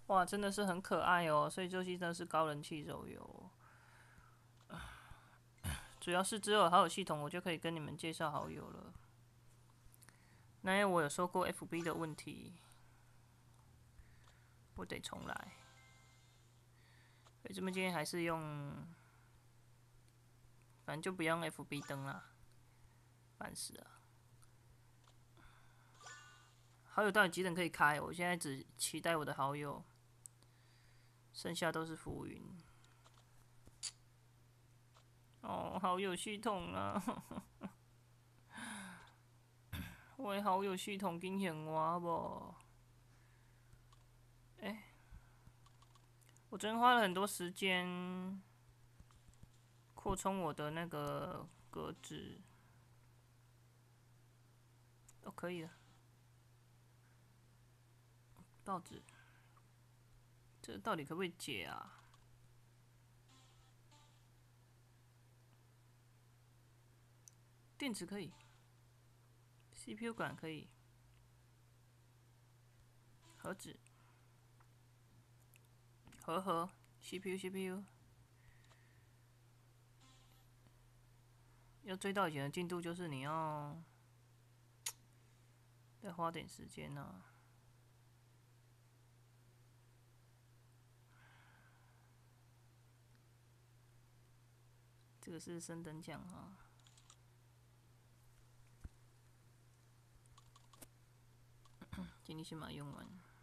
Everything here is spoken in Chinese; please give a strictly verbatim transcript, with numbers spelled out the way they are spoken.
哇，真的是很可爱哦，所以这真的是高人气手游。主要是只有好友系统，我就可以跟你们介绍好友了。那因为我有说过 F B 的问题，我得重来。所以这边今天还是用，反正就不用 F B 登啦，烦死了。好友到底几点可以开？我现在只期待我的好友，剩下都是浮云。哦，好友系统啊，喂，好友系统惊险我不？哎、欸，我昨天花了很多时间扩充我的那个格子，都可以了。报纸，这到底可不可以解啊？电池可以 ，C P U 管可以，盒子，盒盒，C P U C P U，要追到以前的进度，就是你要再花点时间呢、啊。这个是升等奖啊，今天先把它用完。